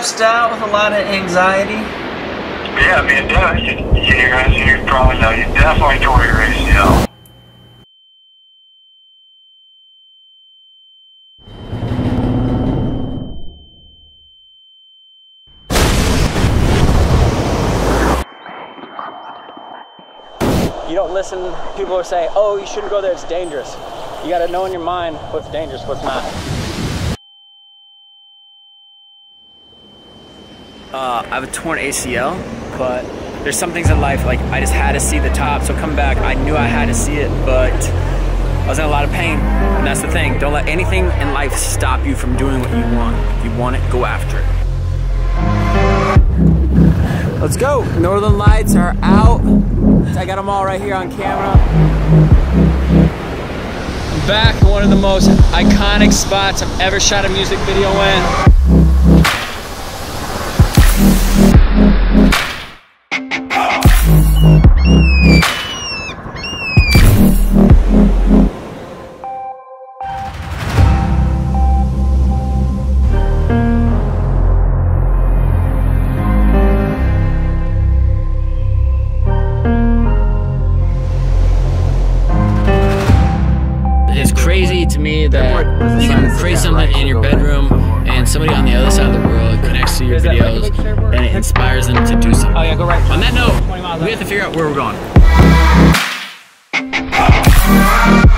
stressed out with a lot of anxiety? Yeah, I mean, it does. You probably know. You definitely tore your ACL. You don't listen, people are saying, oh, you shouldn't go there, it's dangerous. You gotta know in your mind what's dangerous, what's not. I have a torn ACL, but there's some things in life, like I just had to see the top, so coming back, I knew I had to see it, but I was in a lot of pain, and that's the thing. Don't let anything in life stop you from doing what you want. If you want it, go after it. Let's go. Northern Lights are out. I got them all right here on camera. I'm back in one of the most iconic spots I've ever shot a music video in. Crazy to me that you can create something in your bedroom and somebody on the other side of the world connects to your videos and it inspires them to do something. Oh yeah, go right. On that note, we have to figure out where we're going.